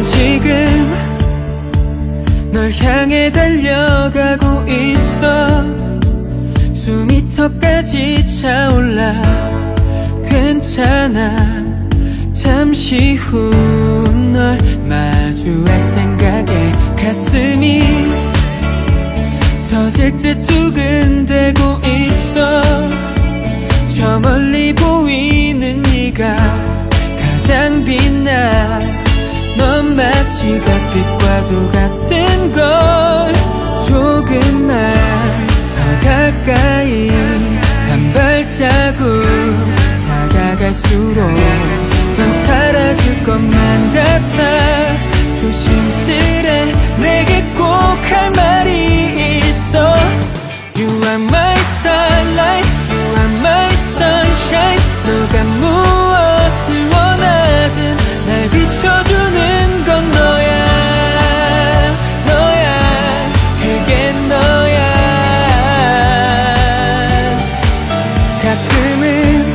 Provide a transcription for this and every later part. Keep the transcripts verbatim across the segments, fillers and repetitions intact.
지금 널 향해 달려가고 있어. 숨이 턱까지 차올라. 괜찮아. 잠시 후 널 마주할 생각에 가슴이 터질 듯 두근대고 있어. 저 멀리 보이는 네가 가장 빛나. 넌 마치 별빛과도 같은 걸. 조금만 더 가까이 한 발자국 다가갈수록 넌 사라질 것만 같아. 조심스레 내게 꼭 할 말이 있어. You are my starlight, you are my sunshine. 너가 무엇을 원하든 날 비춰주는 건 너야. 너야, 그게 너야. 가끔은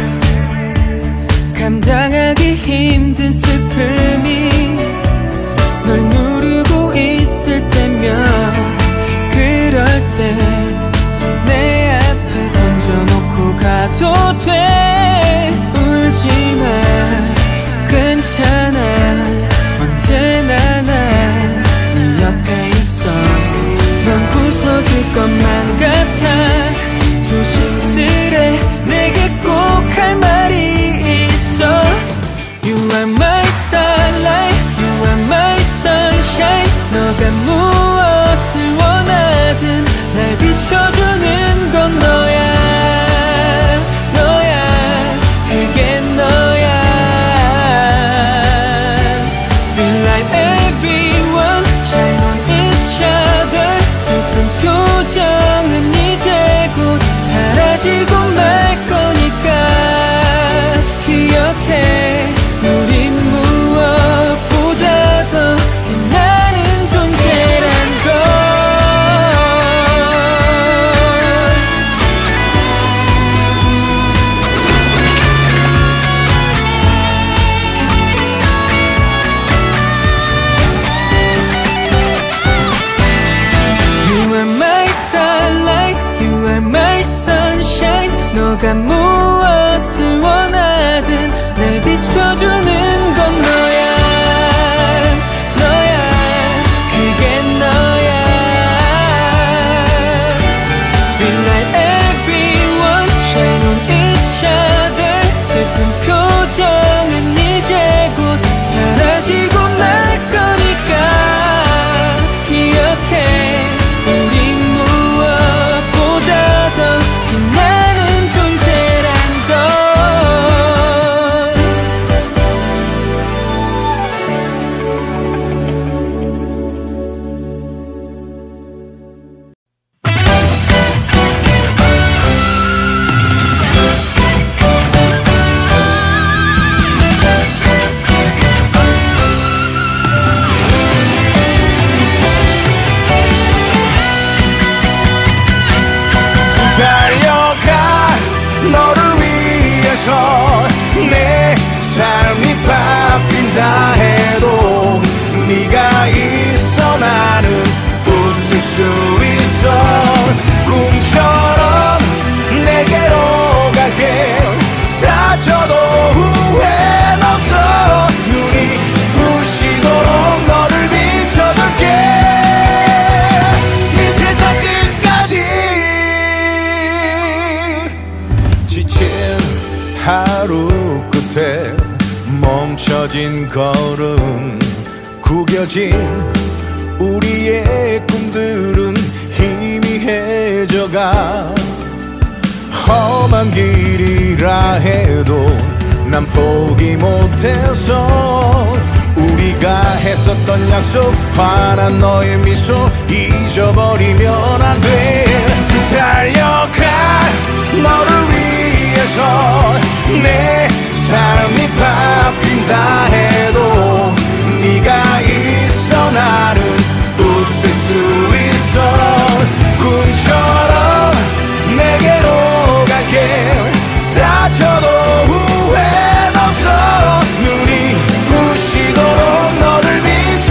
감당하기 힘든 슬픔이 널 누르고 있을 때면 그럴 때 내 앞에 던져놓고 가도 돼. 울지마, 괜찮아. 언제나 난 네 옆에 있어. 넌 부서질 것만 같아. 조심스레 내게 꼭 할 말이 있어. You are my starlight, you are my sunshine. 너가 무엇을 원하든 날 비춰주는 건 너야. 너야, 그게 너야. We light everyone, shine on each other. 슬픈 표정은 이제 곧 사라지고 말 거니까 기억해. 우린 무엇보다 더 빛나는 존재란 걸. You are my starlight, you are my sunshine. 너가 무엇을 원하든 날 비춰주는 건 너야. 너야, 그게 너야. We light everyone, shine on each other. 슬픈 표정은 이제 곧 사라지고 말 거니까 기억해. 우린 무엇보다 더 빛나는 존재란 걸. 달려가 너를 위해서. 내 삶이 바뀐다 해도 네가 있어 나는 웃을 수 있어. 꿈처럼 내게로 갈게. 다쳐도 후회는 없어. 눈이 부시도록 너를 비춰줄게. 하루 끝에 멈춰진 걸음. 구겨진 우리의 꿈들은 희미해져가. 험한 길이라 해도 난 포기 못해서. 우리가 했었던 약속, 환한 너의 미소 잊어버리면 안 돼. 달려가 너를 위해서. 내 삶이 바뀐다 해도 네가 있어 나는 웃을 수 있어. 꿈처럼 내게로 갈게. 다쳐도 후회는 없어. 눈이 부시도록 너를 비춰.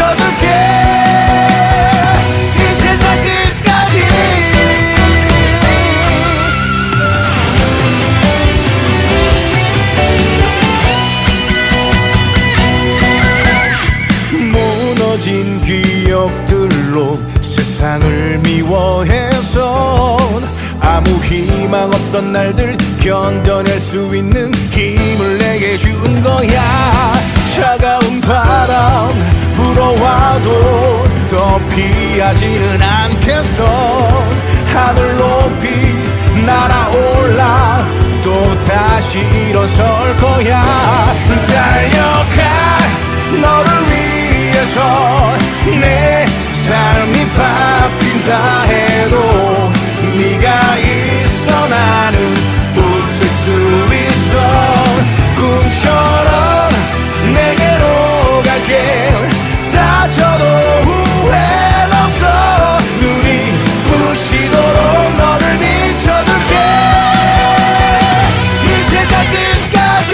희망 없던 날들 견뎌낼 수 있는 힘을 내게 준 거야. 차가운 바람 불어와도 더 피하지는 않겠어. 하늘 높이 날아올라 또 다시 일어설 거야. 달려가 너를 위해서 내 삶이 바뀐다 해도 네가 있어 나는 웃을 수 있어. 꿈처럼 내게로 갈게. 다쳐도 후회는 없어. 눈이 부시도록 너를 비춰줄게. 이 세상 끝까지.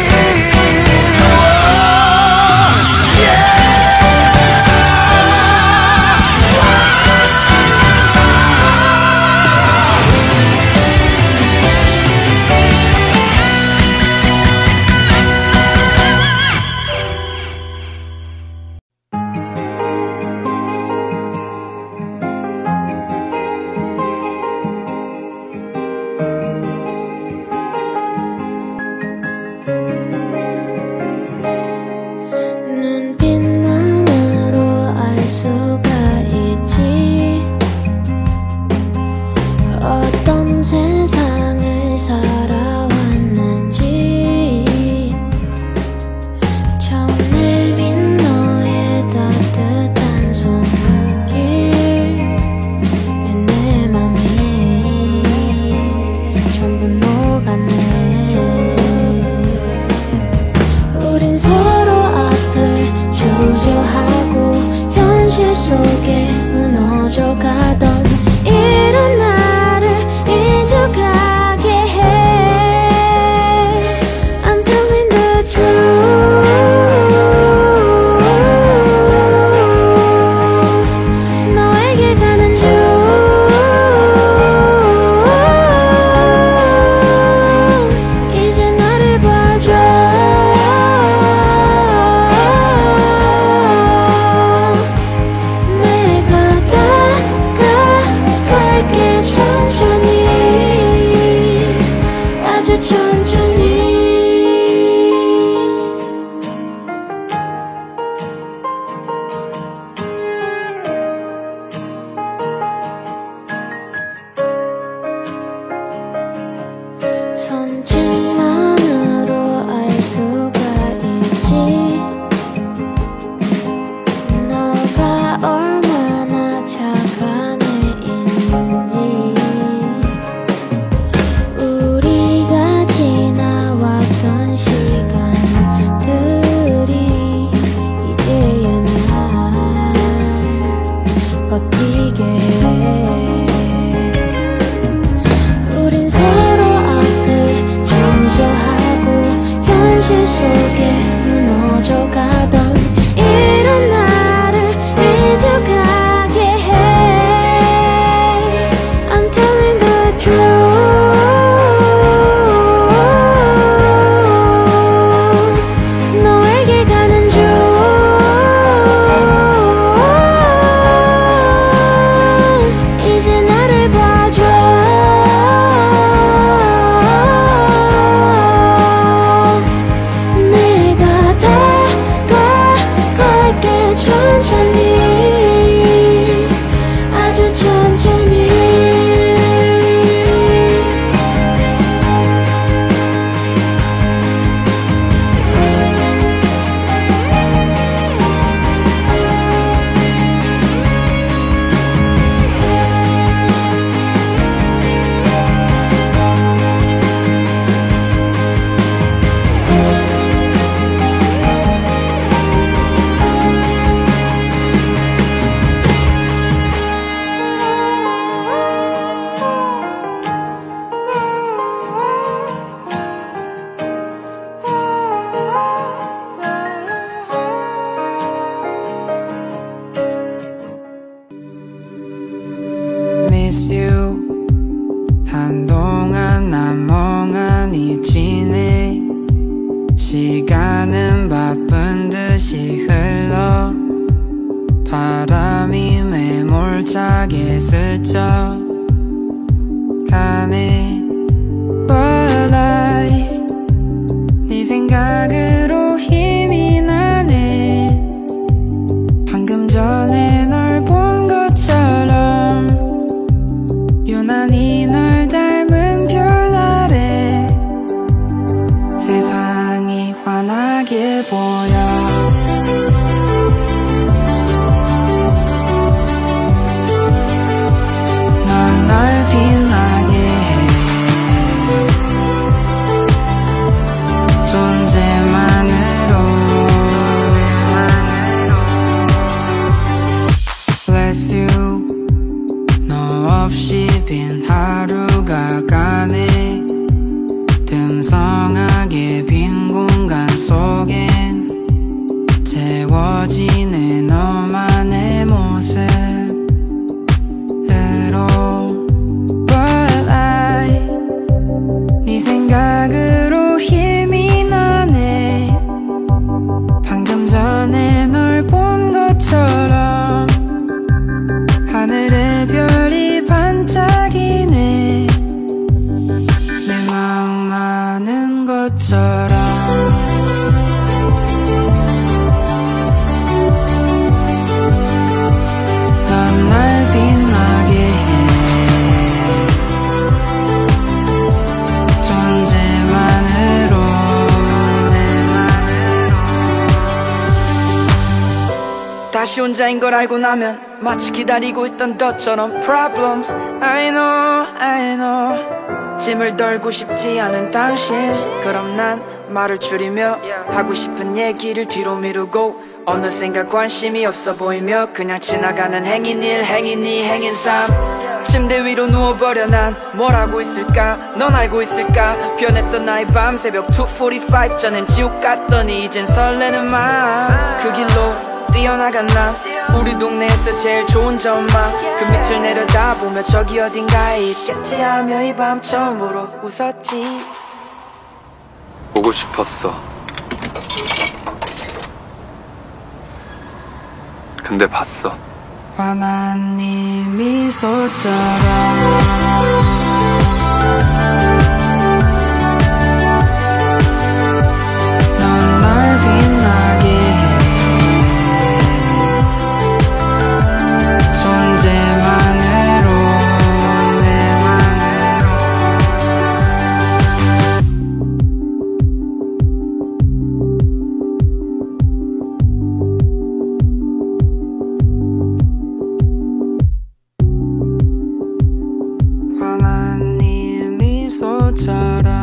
시간은 바쁜 듯이 흘러 바람이 매몰차게 스쳐 가네. 미소처럼 넌 날 빛나게 해 존재만으로 다시 혼자인 걸 알고 나면 마치 기다리고 있던 너처럼 Problems I know I know 짐을 덜고 싶지 않은 당신 그럼 난 말을 줄이며 하고 싶은 얘기를 뒤로 미루고 어느샌가 관심이 없어 보이며 그냥 지나가는 행인 일 행인 이 행인 삶 침대 위로 누워버려 난 뭘 하고 있을까 넌 알고 있을까 변했어 나의 밤 새벽 투 포티파이브 전엔 지옥 같더니 이젠 설레는 맘 그 길로 뛰어나간 난 우리 동네에서 제일 좋은 전망 그 밑을 내려다보며 저기 어딘가에 있겠지 하며 이 밤 처음으로 웃었지 보고 싶었어. 근데 봤어. 환한 네 미소처럼 넌 날 빛나게 해 존재만으로 환한 네 미소처럼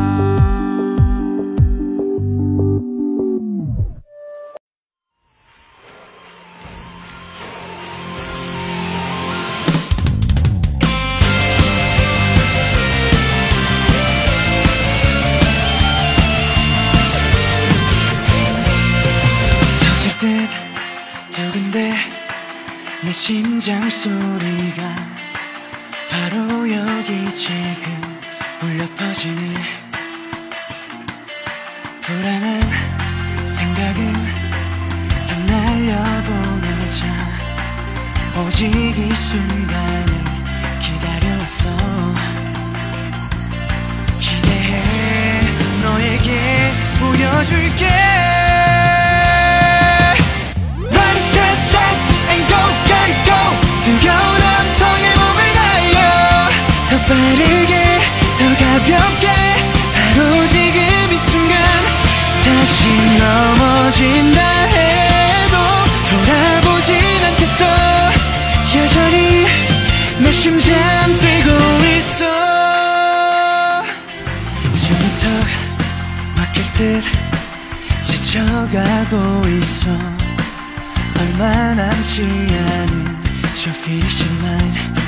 터질 듯 두근데 내 심장 소리가 바로 여기 지금 울려 퍼지네 불안한 생각은 다 날려보내자 오직 이 순간을 기다려왔어 기대해 너에게 보여줄게 Ready, get set and go, get it go 등겨운 함성에 몸을 날려 더 빠르게 더 가볍게 바로 지금 이 순간 다시 넘어진다 해도 돌아보진 않겠어 여전히 내 심장 뛰고 있어 숨이 턱 막힐 듯 지쳐가고 있어 얼마 남지 않은 저 피니시 라인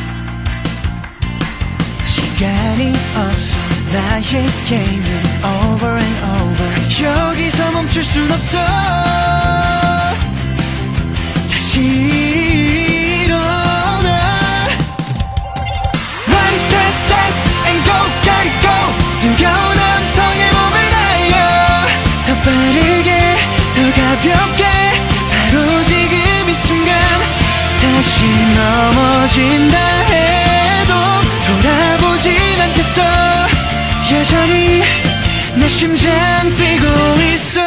시간이 없어 나의 게임은 over and over 여기서 멈출 순 없어 다시 일어나 Ready, get set and go, get it go 뜨거운 함성에 몸을 날려 더 빠르게 더 가볍게 바로 지금 이 순간 다시 넘어진다 해도 돌아보진 않겠어 여전히 내 심장 뛰고 있어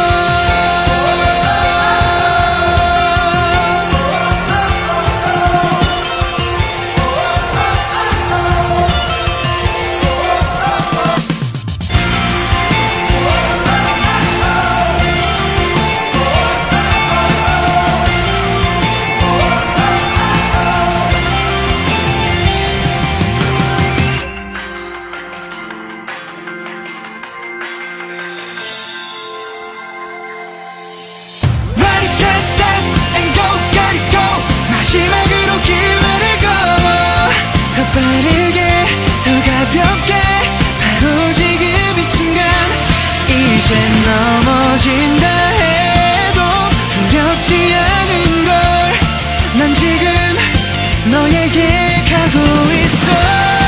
마지막으로 기회를 걸어 더 빠르게 더 가볍게 바로 지금 이 순간 이젠 넘어진다 해도 두렵지 않은 걸 난 지금 너에게 가고 있어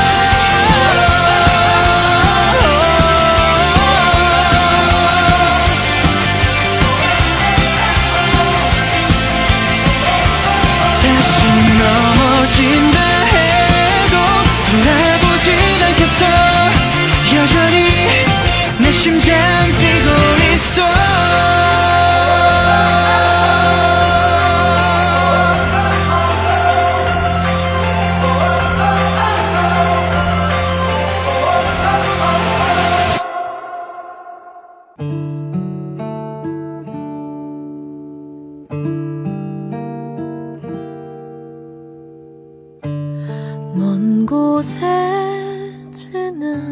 넘어진다 해도 돌아보진 않겠어 여전히 내 심장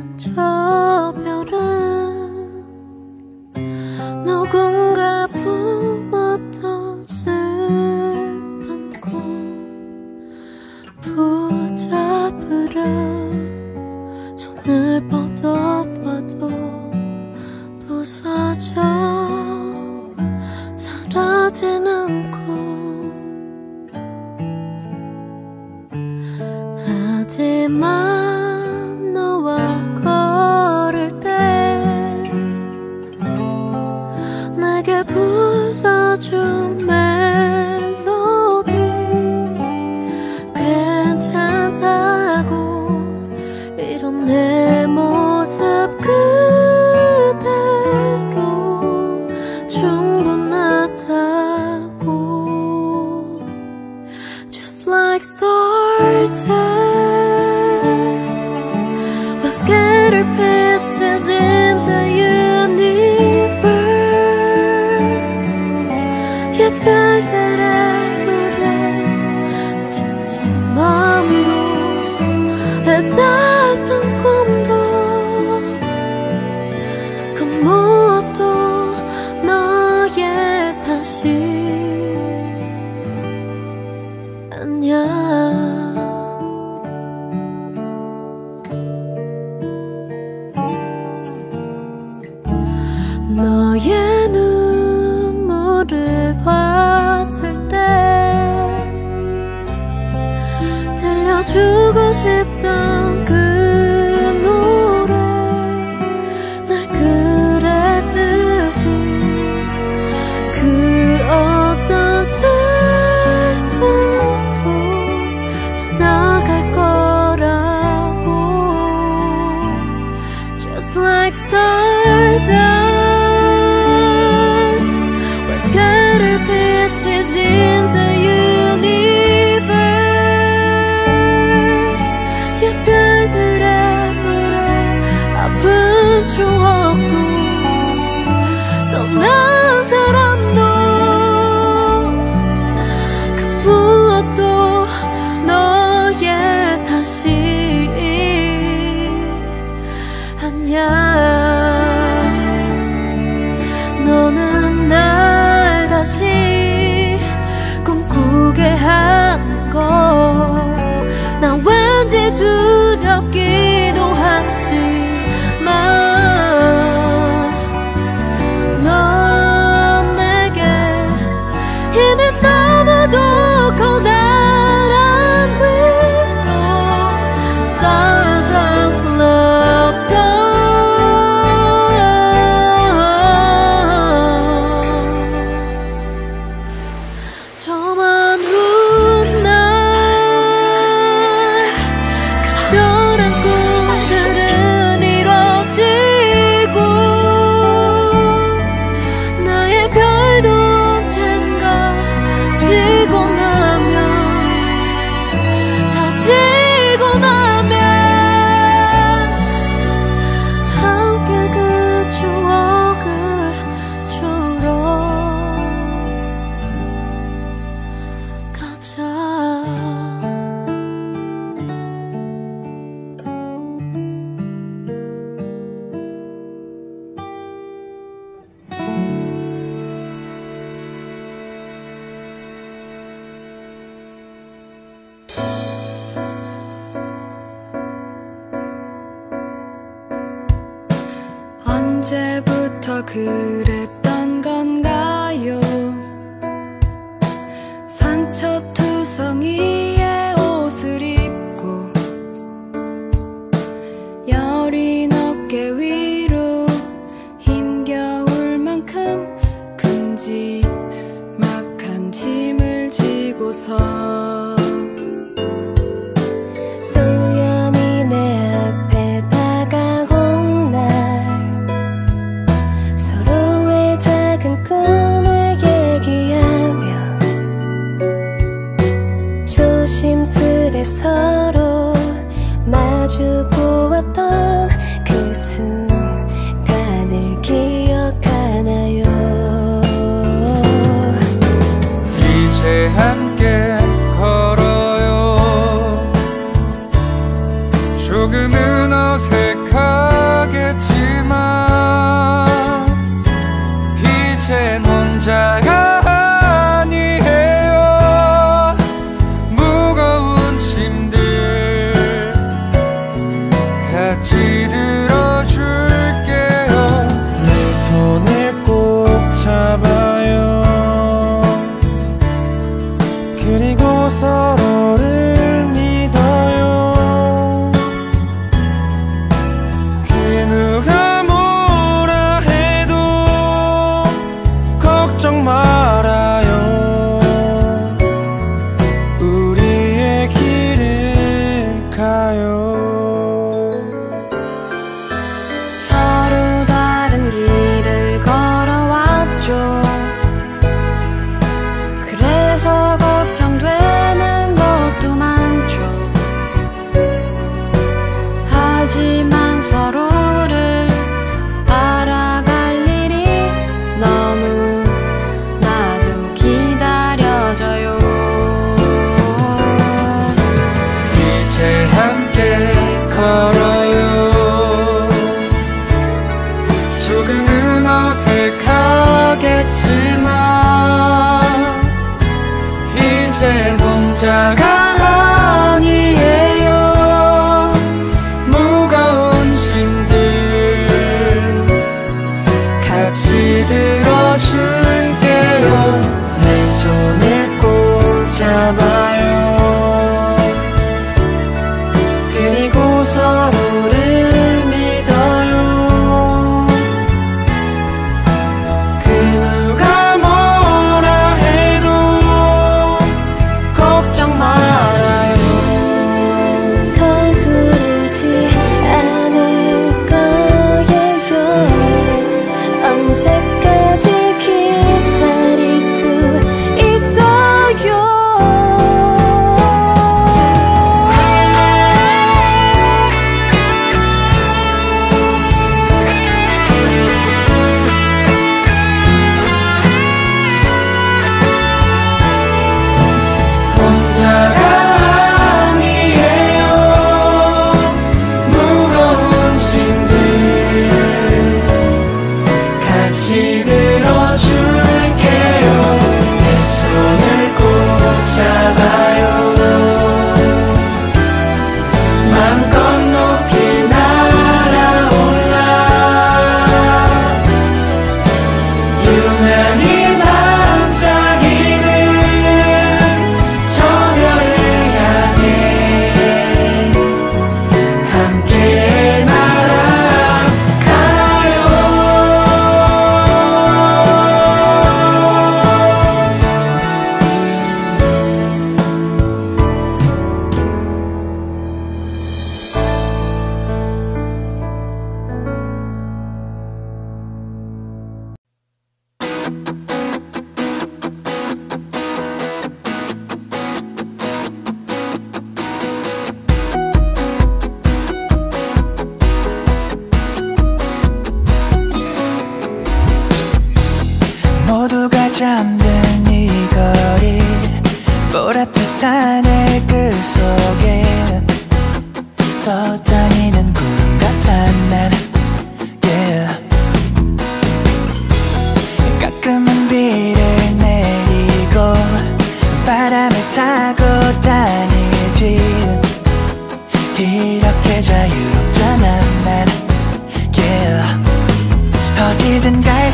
저 별은 누군가 품었던 슬픈 꿈 붙잡으려 손을 뻗어봐도 부서져 사라진 않고 하지만 너와 걸을 때 내게 불러준 멜로디 괜찮다고 이런 내 모습 그대로 충분하다고 Just like stardust we'll scatter pieces in the universe 이 별들의 노래 지친 마음도 해답은 꿈도 그 무엇도 너의 탓이 아니야 너의 눈물을 봤을 때 들려주고 싶던 그 노래 날 그랬듯이 그 어떤 슬픔도 지나갈 거라고 Just like stardust we'll scatter pieces in the universe 이 별들의 노래 아픈 추억도 떠난 사람도 그 무엇도 너의 탓이 아니야 너는 날 다시 꿈꾸게 하는 걸 난 왠지 두렵기도 하지만 넌 내게 이미 너무도 커다란 위로 Stardust love song 저만 훗날 간절한 꿈들은 이뤄지고 나의 별도 언젠가 지고 나면 다 지고 나면 함께 그 추억을 주러 가자 언제부터 그랬던 건가요 상처투성이의 옷을 입고 여린 어깨 위로 힘겨울 만큼 큼지막한 짐을 지고서 우연히 내 앞에 다가온 날 서로의 작은 꿈을 얘기하며 조심스레 서로 마주보았던 그 순간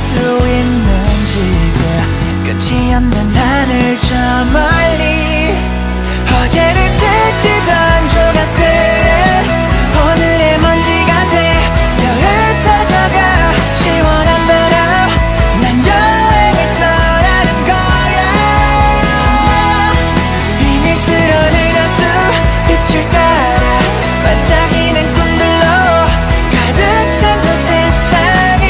수 있는지가 끝이 없는 하늘 저 멀리 어제를 스치던 조각들은 오늘의 먼지가 되어 흩어져가 시원한 바람 난 여행을 떠나는 거야 비밀스런 은하수 빛을 따라 반짝이는 꿈들로 가득 찬 저 세상이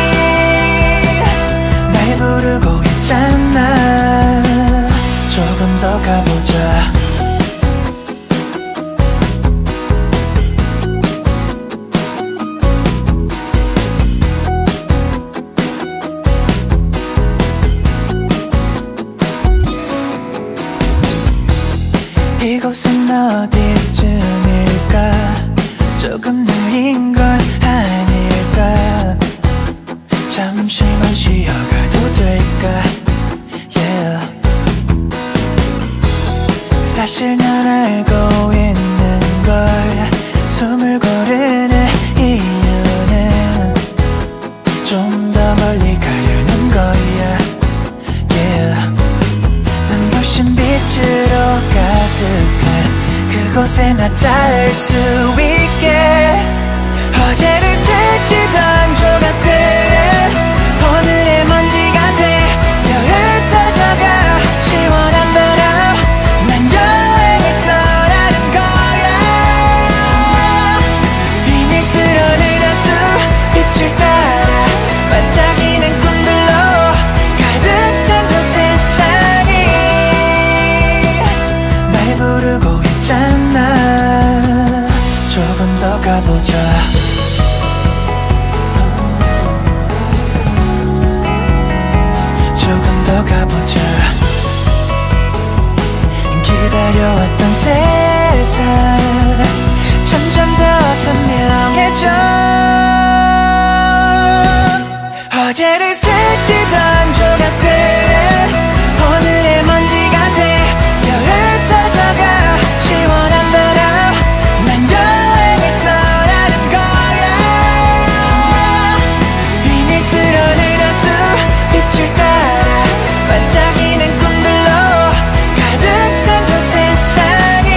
날 부르고 있잖아 조금 더 가보자 이곳은 어디쯤일까 조금 느린 건 아닐까 잠시만 쉬어가도 될까 yeah. 사실 난 알고 있는 걸 숨을 고르는 이유는 좀 더 멀리 가려는 거야 yeah. 눈부신 빛으로 가득한 그곳에 나 닿을 수 있게 어제를 스치던 조각들은 오늘의 먼지가 되어 흩어져가 시원한 바람 난 여행을 떠나는 거야 비밀스런 은하수 빛을 따라 반짝이는 꿈들로 가득 찬 저 세상이 날 부르고 있잖아 조금 더 가보자 조금 더 가보자 기다려왔던 세상 점점 더 선명해져 어제를 스치던 조각들은 오늘의 먼지가 되어 흩어져가 시원한 바람 난 여행을 떠나는 거야 비밀스런 은하수 빛을 따라 반짝이는 꿈들로 가득 찬 저 세상이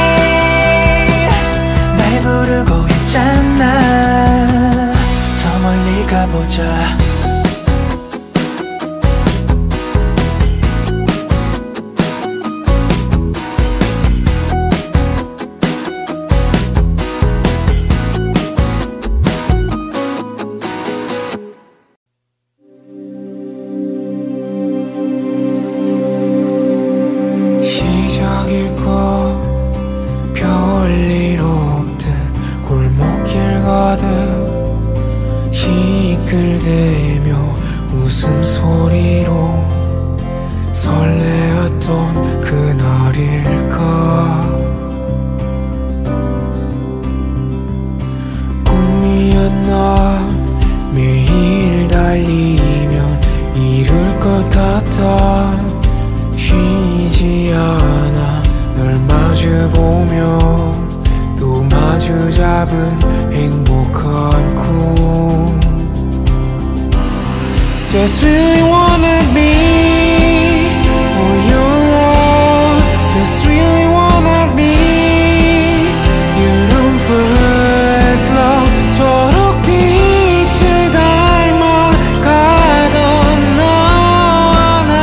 날 부르고 있잖아 더 멀리 가보자 시작일까 별일 없듯 골목길 가득 시끌대며 웃음소리로 설레었던 그날일까 꿈이었나 매일 달리면 이룰 것 같아 쉬지 않아 널 마주보며 또 마주잡은 행복한 꿈 Just really wanna be all your all Just really wanna be your own first love 저렇게 빛을 닮아 가던 너와 나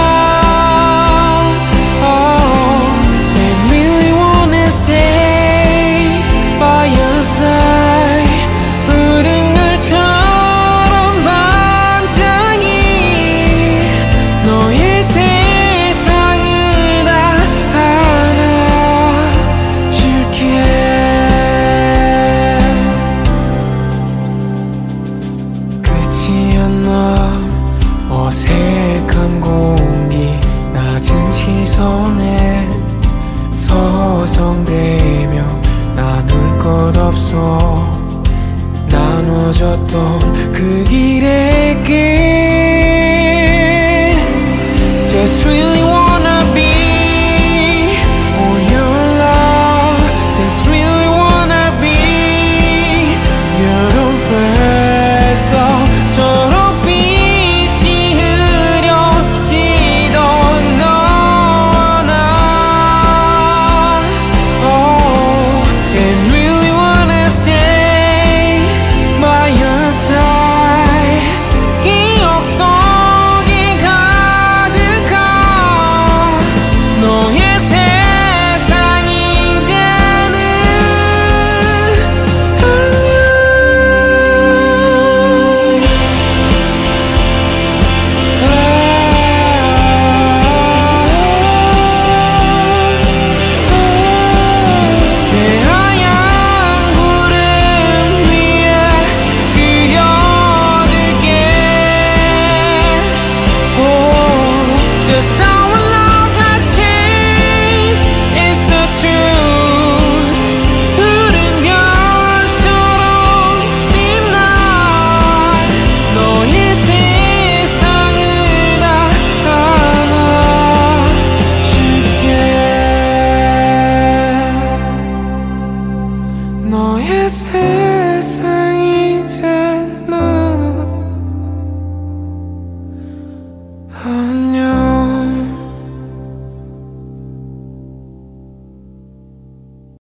oh, and really wanna stay by your side 푸른 날처럼 반짝이 너의 세상을 다 안아줄게 끝이었나 어색한 공기 낮은 시선에 서성대며 나눌 것 없어 나눠졌던 그 길의 끝